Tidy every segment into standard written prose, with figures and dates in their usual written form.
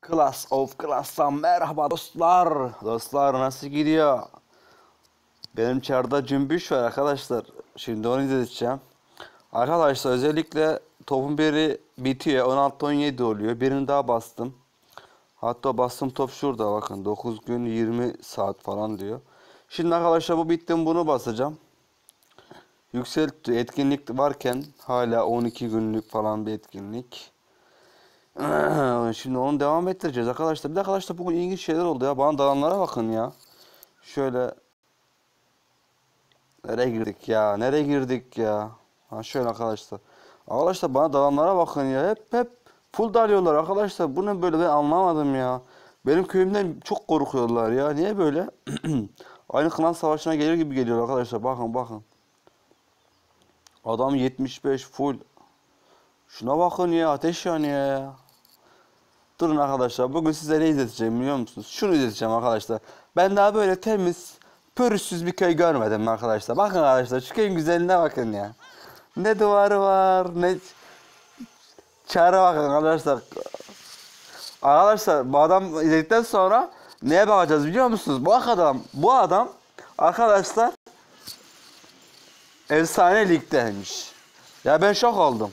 Class of Class'tan merhaba dostlar. Dostlar nasıl gidiyor? Benim çarda cümbüş var arkadaşlar. Şimdi onu izleteceğim. Arkadaşlar özellikle topun biri bitiyor. 16-17 oluyor. Birini daha bastım. Hatta bastım top şurada bakın. 9 gün 20 saat falan diyor. Şimdi arkadaşlar bu bittim, bunu basacağım. Yükselt etkinlik varken hala 12 günlük falan bir etkinlik. Şimdi onu devam ettireceğiz arkadaşlar. Bir de arkadaşlar bugün ilginç şeyler oldu ya. Bana dalanlara bakın ya. Şöyle nereye girdik ya? Nereye girdik ya? Ha şöyle arkadaşlar. Arkadaşlar bana dalanlara bakın ya. Hep full dalıyorlar arkadaşlar. Bu ne böyle, ben anlamadım ya. Benim köyümden çok korkuyorlar ya. Niye böyle? Aynı klan savaşına gelir gibi geliyor arkadaşlar. Bakın. Adam 75 full. Şuna bakın ya, ateş yanıyor ya. Durun arkadaşlar, bugün size ne izleteceğim biliyor musunuz? Şunu izleteceğim arkadaşlar. Ben daha böyle temiz, pürüzsüz bir köy görmedim arkadaşlar. Bakın arkadaşlar, şu köyün güzelliğine bakın ya. Ne duvarı var, ne çare, bakın arkadaşlar. Arkadaşlar bu adam izledikten sonra neye bakacağız biliyor musunuz? Bu adam arkadaşlar efsane ligdeymiş. Ya ben şok oldum.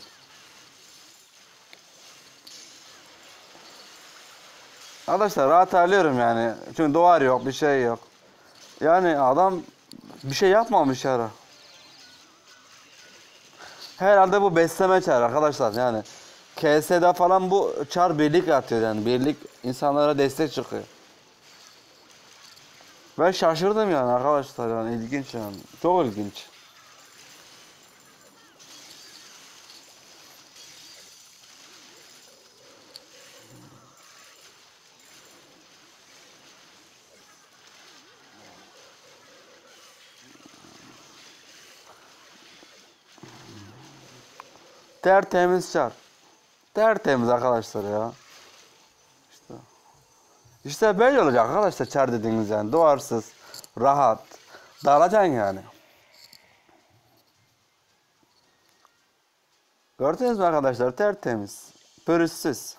Arkadaşlar rahat alıyorum yani. Çünkü duvar yok, bir şey yok. Yani adam bir şey yapmamış yani. Herhalde bu besleme çar arkadaşlar yani. KS'de falan bu çar birlik atıyor yani. Birlik insanlara destek çıkıyor. Ben şaşırdım yani arkadaşlar, yani ilginç yani. Çok ilginç. Tertemiz çar. Tertemiz arkadaşlar ya. İşte, işte böyle olacak arkadaşlar çar dediğiniz yani. Duvarsız, rahat. Dağılacaksın yani. Gördünüz mü arkadaşlar? Tertemiz. Pürüzsüz.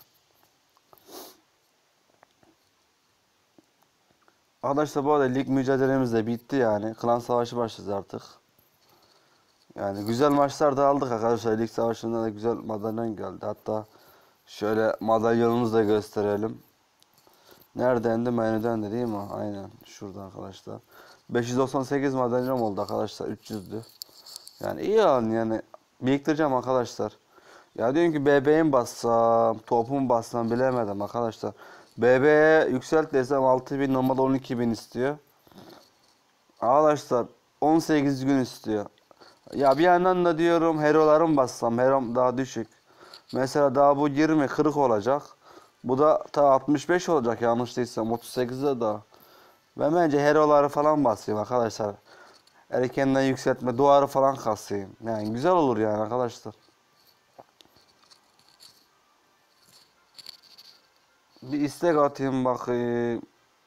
Arkadaşlar bu arada lig mücadelemiz de bitti yani. Klan savaşı başladı artık. Yani güzel maçlar da aldık arkadaşlar. Lig savaşında da güzel madalyon geldi. Hatta şöyle madalyonumuzu da gösterelim. Neredendi? Menüden de değil mi? Aynen. Şurada arkadaşlar. 598 madalyon oldu arkadaşlar. 300'dü. Yani iyi yani. Biriktireceğim arkadaşlar. Ya diyorum ki BB'ye mi bassam, topu mu bassam bilemedim arkadaşlar. BB'ye yükselt desem 6000, normalde 12.000 istiyor. Arkadaşlar 18 gün istiyor. Ya bir yandan da diyorum hero'ları mı bassam, herom daha düşük. Mesela daha bu 20 40 olacak. Bu da ta 65 olacak yanlış değilsem, 38'de daha. Ben bence hero'ları falan basayım arkadaşlar. Erkenden yükseltme duvarı falan kasayım. Yani güzel olur yani arkadaşlar. Bir istek atayım bakayım.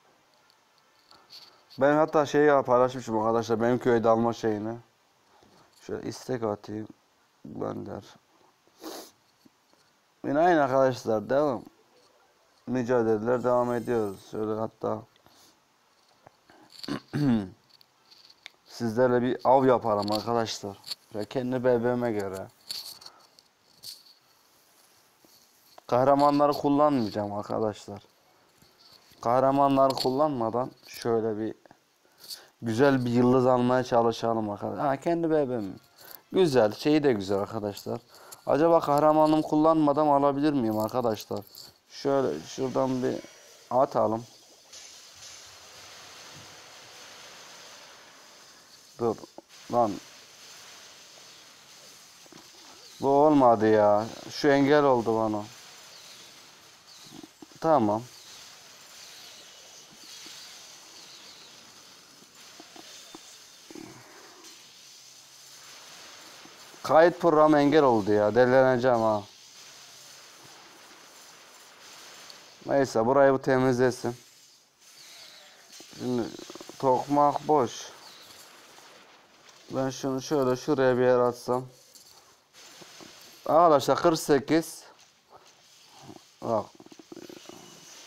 Ben hatta şeyi paylaşmışım arkadaşlar, benim köyde alma şeyini. Şöyle istek atayım. Gönder. Yine aynı arkadaşlar, devam. Mücadeleler devam ediyoruz. Şöyle hatta sizlerle bir av yapalım arkadaşlar. Ve kendi bebeğime göre. Kahramanları kullanmayacağım arkadaşlar. Kahramanları kullanmadan şöyle bir güzel bir yıldız almaya çalışalım arkadaşlar. Ha, kendi bebeğim. Güzel. Şeyi de güzel arkadaşlar. Acaba kahramanım kullanmadan alabilir miyim arkadaşlar? Şöyle şuradan bir atalım. Dur lan. Bu olmadı ya. Şu engel oldu bana. Tamam. Kayıt programı engel oldu ya. Delileneceğim ha. Neyse burayı bu temizlesin. Şimdi tokmak boş. Ben şunu şöyle şuraya bir yer atsam. Arkadaşlar 48. Bak.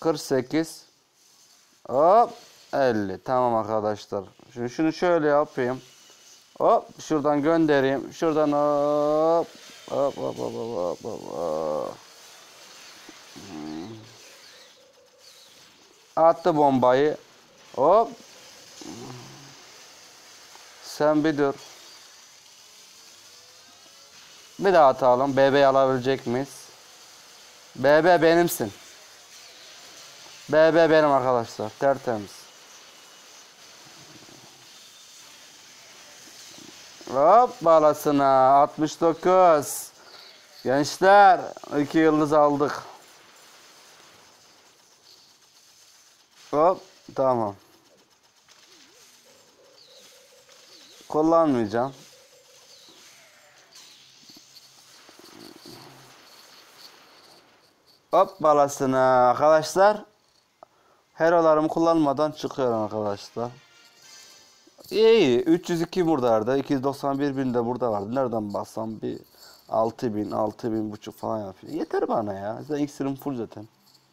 48. Hop 50. Tamam arkadaşlar. Şunu şöyle yapayım. Hop şuradan göndereyim. Şuradan hop. Hop hop hop hop hop. Hop. Attı bombayı. Hop. Sen bir dur. Bir daha atalım. BB alabilecek miyiz? BB benimsin. BB benim arkadaşlar. Tertemiz. Hop balasına 69. Gençler 2 yıldız aldık. Hop tamam. Kullanmayacağım. Hop balasına arkadaşlar. Hero'larımı kullanmadan çıkıyorum arkadaşlar. İyi. 302 buradaydı. 291 bin de burada vardı. Nereden bassam bir 6.000 buçuk falan yapıyor. Yeter bana ya. Zaten iksirim full zaten.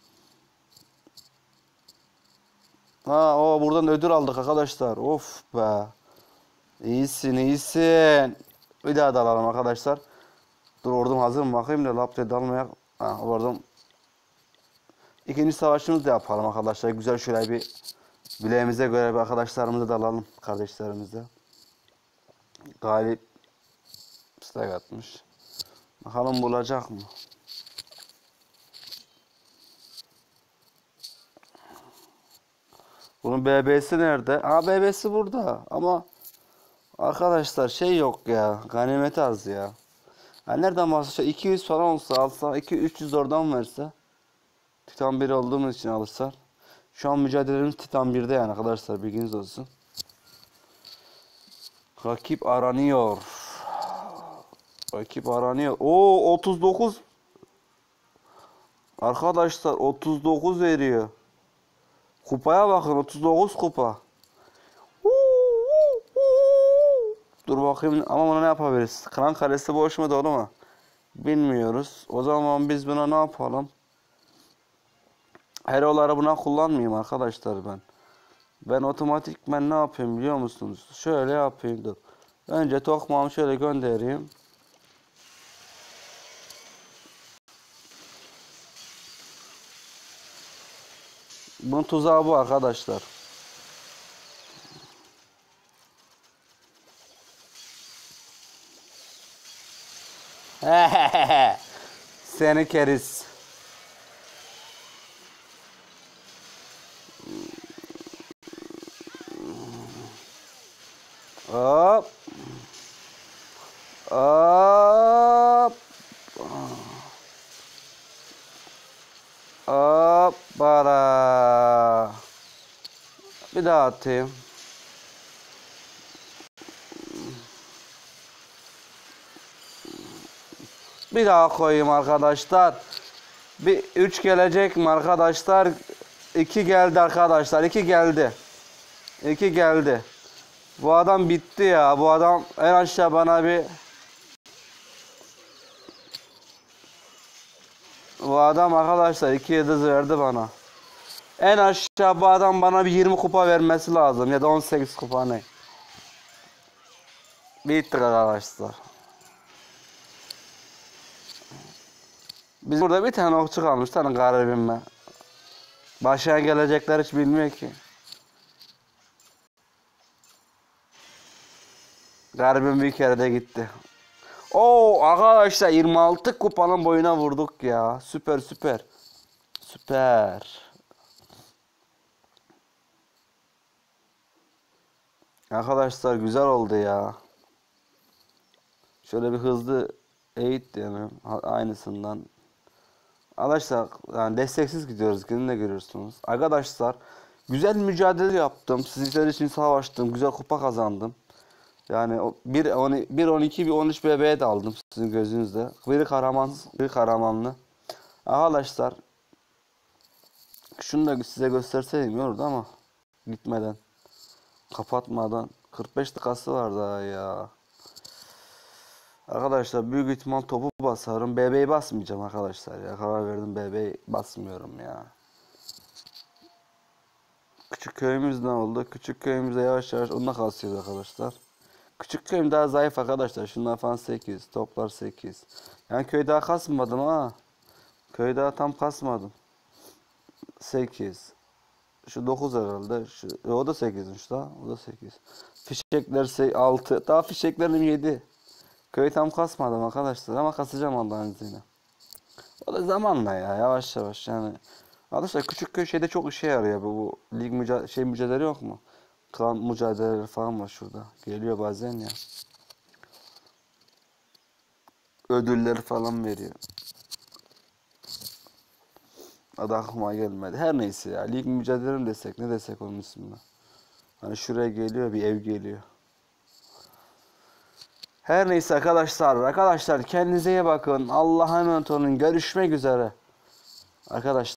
Buradan ödül aldık arkadaşlar. Of be. İyisin iyisin. Bir daha da alalım arkadaşlar. Dur ordum hazır mı bakayım da lapte dalmaya. Ordum. İkinci savaşımızı da yapalım arkadaşlar. Güzel şöyle bir bileğimize göre bir arkadaşlarımızı da alalım. Kardeşlerimize. Galip stack atmış. Bakalım bulacak mı? Bunun BB'si nerede? BB'si burada ama arkadaşlar şey yok ya. Ganimet az ya. Nereden bahsedeceğim? 200 falan olsa alsa 200-300 oradan verse. Titan 1 olduğumuz için alırsa. Şu an mücadelemiz Titan 1'de yani arkadaşlar bilginiz olsun. Rakip aranıyor. Rakip aranıyor. 39. Arkadaşlar 39 veriyor. Kupaya bakın 39 kupa. Dur bakayım ama buna ne yapabiliriz? Klan kalesi boş mu dolu mu? Bilmiyoruz. O zaman biz buna ne yapalım? Hero'ları buna kullanmayayım arkadaşlar ben. Ben otomatikmen ne yapayım biliyor musunuz? Şöyle yapayım dur. Önce tokmağımı şöyle göndereyim. Bunun tuzağı bu arkadaşlar. Seni keriz. Hop. Hop. Hop. Bara. Bir daha atayım. Bir daha koyayım arkadaşlar. Bir 3 gelecek mi arkadaşlar? 2 geldi arkadaşlar. 2 geldi. 2 geldi. Bu adam bitti ya. Bu adam en aşağı bana bir... Bu adam arkadaşlar 2 yıldız verdi bana. En aşağı bu adam bana bir 20 kupa vermesi lazım. Ya da 18 kupa ne? Bitti arkadaşlar. Biz burada bir tane okçu kalmış. Tanın garibime. Başına gelecekler hiç bilmiyor ki. Garibim bir kere de gitti. Arkadaşlar 26 kupanın boyuna vurduk ya. Süper süper. Süper. Arkadaşlar güzel oldu ya. Şöyle bir hızlı eğit diyelim. Aynısından. Arkadaşlar yani desteksiz gidiyoruz. Kendin de görüyorsunuz. Arkadaşlar güzel mücadele yaptım. Sizler için savaştım. Güzel kupa kazandım. Yani 1 12 bir 13 BB'ye de aldım sizin gözünüzde. Biri kahraman, biri kahramanlı. Arkadaşlar şunu da size gösterseydim yordu ama gitmeden kapatmadan 45 dakikası var daha ya. Arkadaşlar büyük ihtimal topu basarım. BB'yi basmayacağım arkadaşlar ya. Karar verdim BB'yi basmıyorum ya. Küçük köyümüz ne oldu? Küçük köyümüzde yavaş yavaş onunla kasıyoruz arkadaşlar. Küçük köyüm daha zayıf arkadaşlar. Şunlar falan 8. Toplar 8. Yani köy daha kasmadım ha. Köy daha tam kasmadım. 8. Şu 9 herhalde. O da 8'miş daha. O da 8. Fişekler 6. Daha fişeklerim 7. Köyü tam kasmadım arkadaşlar ama kasacağım Allah'ın izniyle. O da zamanla ya, yavaş yavaş yani. Arkadaşlar küçük köy şeyde çok işe yarıyor bu lig mücadele yok mu? Klan mücadeleleri falan var şurada. Geliyor bazen ya. Ödüller falan veriyor. Adı aklıma gelmedi. Her neyse ya. Lig mücadele mi desek ne desek onun ismine. Hani şuraya geliyor bir ev geliyor. Her neyse arkadaşlar kendinize iyi bakın. Allah'a emanet olun. Görüşmek üzere. Arkadaşlar.